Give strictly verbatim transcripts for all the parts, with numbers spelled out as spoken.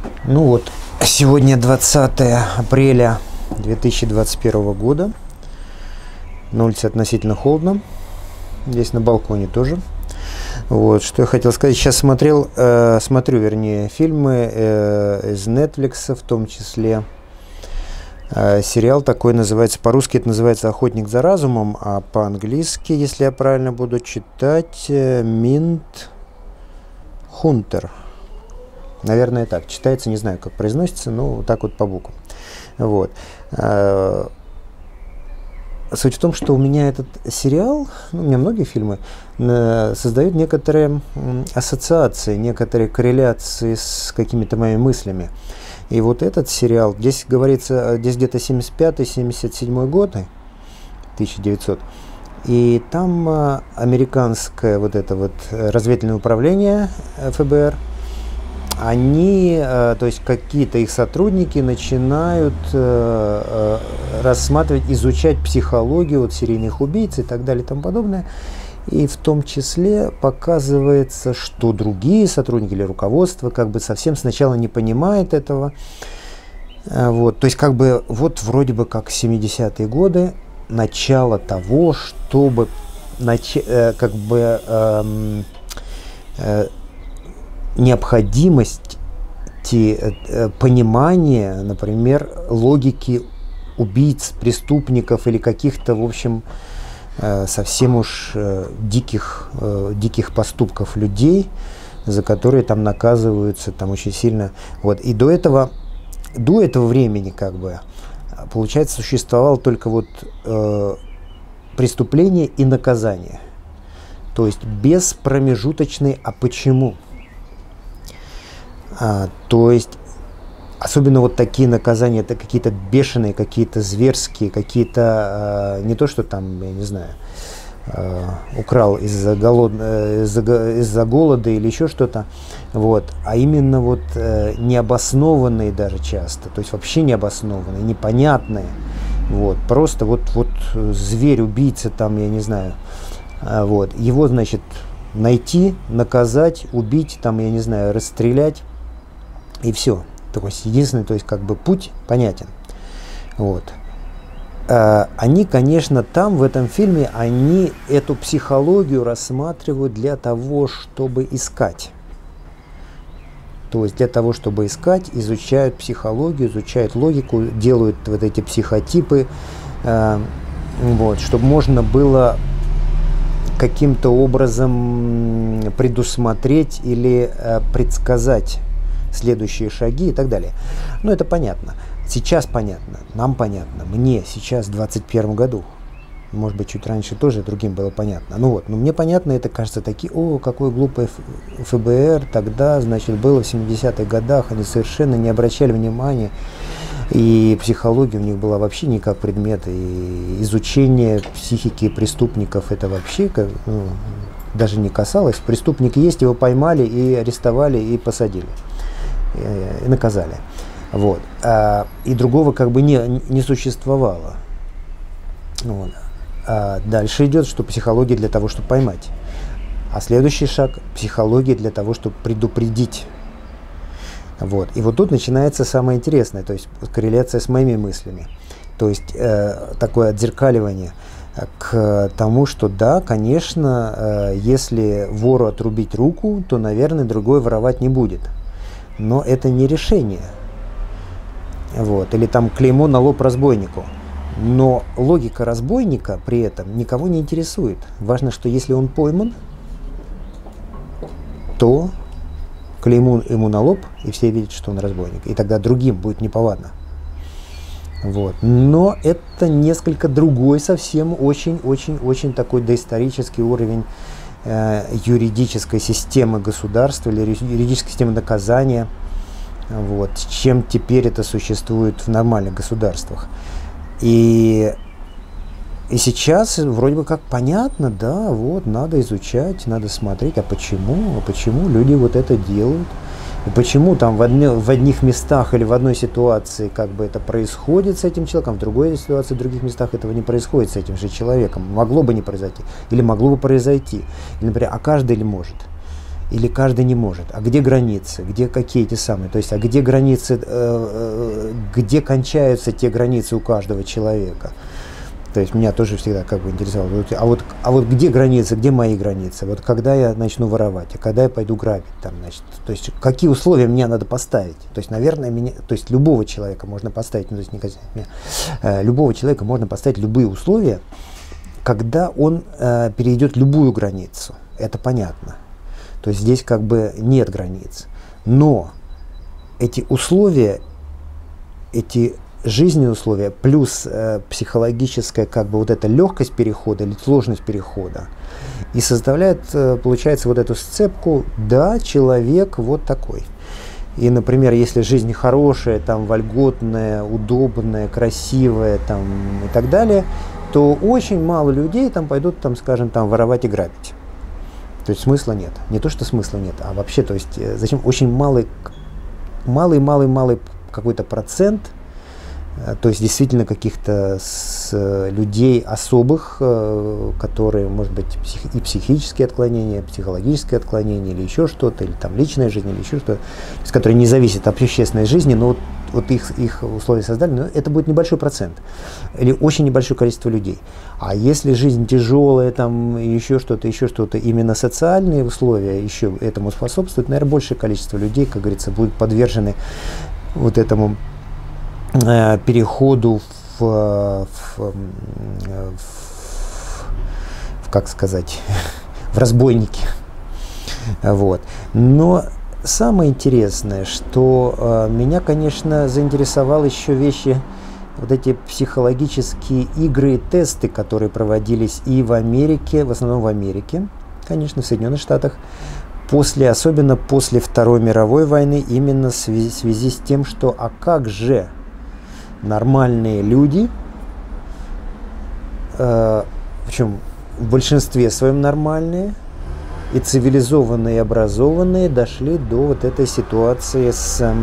Ну вот, сегодня двадцатое апреля две тысячи двадцать первого года. На улице относительно холодно. Здесь на балконе тоже. Вот, что я хотел сказать. Сейчас смотрел, э, смотрю, вернее, фильмы э, из Netflix, в том числе. Э, сериал такой называется, по-русски это называется «Охотник за разумом», а по-английски, если я правильно буду читать, «Минт Хунтер». Наверное, так читается, не знаю, как произносится, но вот так вот по буквам. Вот. Суть в том, что у меня этот сериал, ну, у меня многие фильмы, создают некоторые ассоциации, некоторые корреляции с какими-то моими мыслями. И вот этот сериал, здесь говорится, здесь где-то семьдесят пятый — семьдесят седьмой годы, тысяча девятьсот, и там американское вот это вот разведывательное управление эф бэ эр, они, то есть какие-то их сотрудники начинают рассматривать, изучать психологию вот серийных убийц и так далее и тому подобное. И в том числе показывается, что другие сотрудники или руководство как бы совсем сначала не понимает этого. Вот, то есть как бы вот вроде бы как семидесятые годы, начало того, чтобы нач как бы эм, э, необходимость э, понимания, например, логики убийц, преступников или каких-то, в общем, э, совсем уж э, диких, э, диких поступков людей, за которые там наказываются там очень сильно. Вот. И до этого, до этого времени, как бы, получается, существовало только вот э, преступление и наказание. То есть без промежуточной «а почему?». А, то есть, особенно вот такие наказания, это какие-то бешеные, какие-то зверские, какие-то, а, не то, что там, я не знаю, а, украл из-за голод, из-за, из-за голода или еще что-то, вот, а именно вот а, необоснованные даже часто, то есть вообще необоснованные, непонятные, вот, просто вот, вот зверь, убийца там, я не знаю, а, вот, его, значит, найти, наказать, убить, там, я не знаю, расстрелять. И все. То есть единственный, то есть как бы путь понятен. Вот. А, они, конечно, там в этом фильме они эту психологию рассматривают для того, чтобы искать. То есть для того, чтобы искать, изучают психологию, изучают логику, делают вот эти психотипы, а, вот, чтобы можно было каким-то образом предусмотреть или а, предсказать следующие шаги и так далее. Ну, это понятно. Сейчас понятно, нам понятно, мне сейчас в двадцать первом году, может быть, чуть раньше тоже другим было понятно. Ну вот, но мне понятно, это кажется такие, о, какой глупый эф бэ эр тогда, значит, было в семидесятых годах, они совершенно не обращали внимания, и психология у них была вообще не как предмет, и изучение психики преступников это вообще ну, даже не касалось. Преступник есть, его поймали и арестовали и посадили. И наказали. Вот. А, и другого как бы не, не существовало. Вот. А дальше идет, что психология для того, чтобы поймать. А следующий шаг – психология для того, чтобы предупредить. Вот. И вот тут начинается самое интересное, то есть корреляция с моими мыслями. То есть э, такое отзеркаливание к тому, что да, конечно, э, если вору отрубить руку, то, наверное, другой воровать не будет. Но это не решение. Вот. Или там клеймо на лоб разбойнику. Но логика разбойника при этом никого не интересует. Важно, что если он пойман, то клеймо ему на лоб, и все видят, что он разбойник. И тогда другим будет неповадно. Вот. Но это несколько другой, совсем очень-очень-очень такой доисторический уровень юридической системы государства или юридической системы наказания, вот, чем теперь это существует в нормальных государствах. И, и сейчас вроде бы как понятно, да, вот, надо изучать, надо смотреть, а почему, а почему люди вот это делают, и почему там в, одни, в одних местах или в одной ситуации как бы это происходит с этим человеком, в другой ситуации, в других местах этого не происходит с этим же человеком. Могло бы не произойти, или могло бы произойти. Или, например, а каждый ли может? Или каждый не может? А где границы? Где какие эти самые? То есть, а где границы, э, где кончаются те границы у каждого человека? То есть меня тоже всегда как бы интересовало. А вот, а вот где границы, где мои границы? Вот когда я начну воровать, а когда я пойду грабить, там, значит, то есть какие условия мне надо поставить? То есть, наверное, меня, то есть любого человека можно поставить, ну, то есть не меня, э, любого человека можно поставить любые условия, когда он э, перейдет любую границу. Это понятно. То есть здесь как бы нет границ. Но эти условия, эти жизненные условия, плюс э, психологическая как бы вот эта легкость перехода или сложность перехода, и составляет, э, получается, вот эту сцепку, да, человек вот такой. И, например, если жизнь хорошая, там, вольготная, удобная, красивая, там, и так далее, то очень мало людей там пойдут, там, скажем, там, воровать и грабить. То есть смысла нет. Не то, что смысла нет, а вообще, то есть, зачем очень малый, малый, малый, малый какой-то процент, то есть действительно каких-то с людей особых, которые, может быть, псих, и психические отклонения, психологические отклонения, или еще что-то, или там личная жизнь, или еще что-то, которые не зависят от общественной жизни, но вот, вот их, их условия создали, но это будет небольшой процент, или очень небольшое количество людей. А если жизнь тяжелая, там еще что-то, еще что-то, именно социальные условия еще этому способствуют, наверное, большее количество людей, как говорится, будут подвержены вот этому переходу в, в, в, в, как сказать, в разбойники. Вот. Но самое интересное, что э, меня, конечно, заинтересовало еще вещи, вот эти психологические игры и тесты, которые проводились и в Америке, в основном в Америке, конечно, в Соединенных Штатах, после, особенно после Второй мировой войны, именно в связи, в связи с тем, что а как же нормальные люди, э, причем в большинстве своем нормальные, и цивилизованные, и образованные, дошли до вот этой ситуации с э,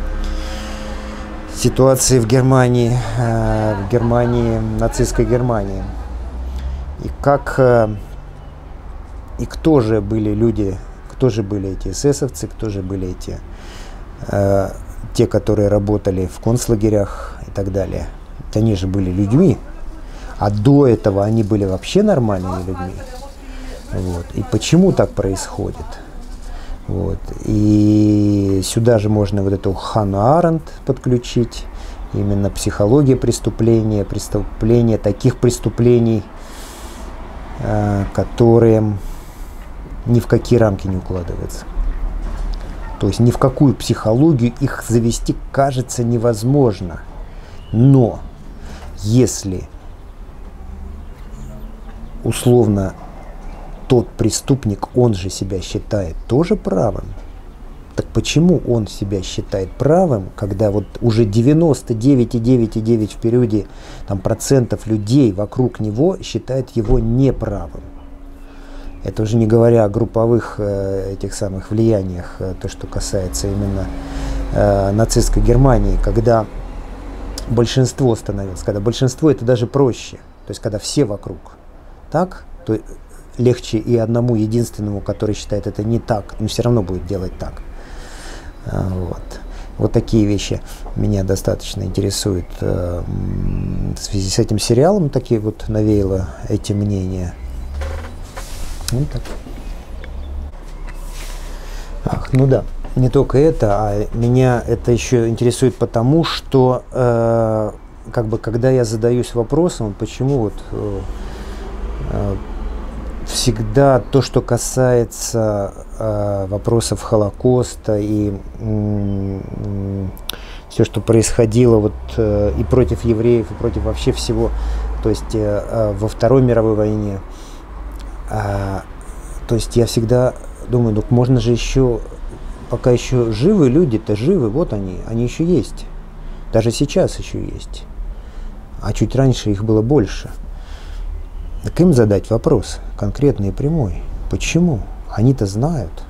ситуации в Германии, э, в Германии, нацистской Германии. И как, э, и кто же были люди, кто же были эти эсэсовцы, кто же были эти э, те, которые работали в концлагерях и так далее. Они же были людьми, а до этого они были вообще нормальными людьми. Вот. И почему так происходит? Вот. И сюда же можно вот эту Ханну Аренд подключить, именно психология преступления, преступления, таких преступлений, э, которые ни в какие рамки не укладываются. То есть ни в какую психологию их завести, кажется, невозможно. Но если условно тот преступник, он же себя считает тоже правым, так почему он себя считает правым, когда вот уже девяносто девять целых девять десятых девять в периоде там, процентов людей вокруг него считают его неправым? Это уже не говоря о групповых э, этих самых влияниях, э, то, что касается именно э, нацистской Германии, когда большинство становилось, когда большинство это даже проще, то есть когда все вокруг так, то легче и одному единственному, который считает это не так, но все равно будет делать так. А, вот. Вот такие вещи меня достаточно интересуют. Э, в связи с этим сериалом такие вот навеяло эти мнения. Вот так. Ах, ну да, не только это, а меня это еще интересует потому, что э, как бы когда я задаюсь вопросом, почему вот э, э, всегда то, что касается э, вопросов Холокоста и э, все, что происходило вот э, и против евреев, и против вообще всего, то есть э, э, во Второй мировой войне. А, то есть я всегда думаю, ну можно же еще, пока еще живы люди-то живы, вот они, они еще есть. Даже сейчас еще есть. А чуть раньше их было больше. Так им задать вопрос конкретный и прямой. Почему? Они-то знают.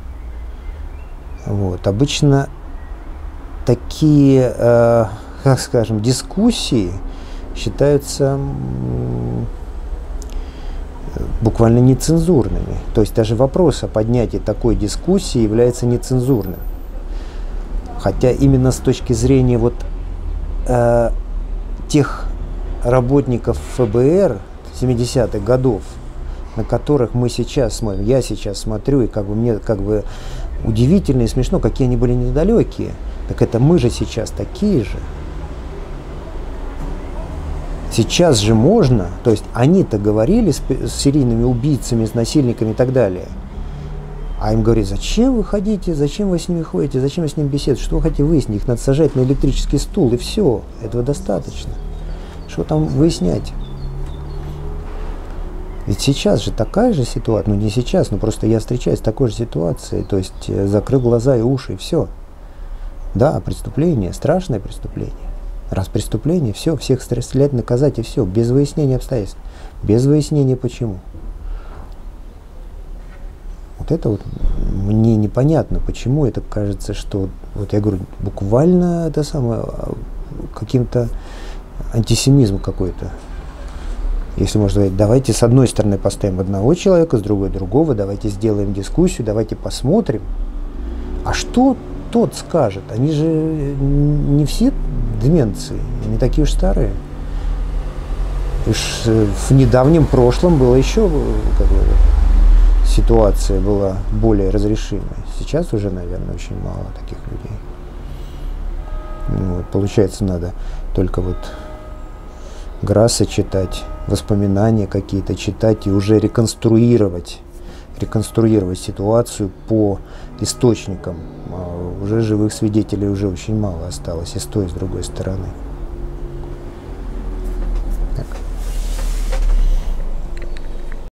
Вот. Обычно такие, э, как скажем, дискуссии считаются буквально нецензурными. То есть даже вопрос о поднятии такой дискуссии является нецензурным. Хотя именно с точки зрения вот, э, тех работников эф бэ эр семидесятых годов, на которых мы сейчас смотрим, я сейчас смотрю, и как бы мне как бы удивительно и смешно, какие они были недалекие. Так это мы же сейчас такие же. Сейчас же можно, то есть они-то говорили с, с серийными убийцами, с насильниками и так далее. А им говорят, зачем вы ходите, зачем вы с ними ходите, зачем вы с ними беседуете, что вы хотите выяснить, их надо сажать на электрический стул, и все, этого достаточно. Что там выяснять? Ведь сейчас же такая же ситуация, ну не сейчас, но просто я встречаюсь с такой же ситуацией, то есть закрыл глаза и уши, и все. Да, преступление, страшное преступление. Раз преступление, все, всех стрелять, наказать, и все, без выяснения обстоятельств, без выяснения почему. Вот это вот мне непонятно, почему это кажется, что, вот я говорю, буквально это самое, каким-то антисемизм какой-то. Если можно сказать, давайте с одной стороны поставим одного человека, с другой другого, давайте сделаем дискуссию, давайте посмотрим. А что тот скажет? Они же не все деменции, они такие уж старые. Уж в недавнем прошлом было еще, как бы, ситуация была более разрешимая. Сейчас уже, наверное, очень мало таких людей. Ну, вот, получается, надо только вот Грасса читать, воспоминания какие-то читать и уже реконструировать, реконструировать ситуацию по источникам. А уже живых свидетелей уже очень мало осталось и с той, и с другой стороны.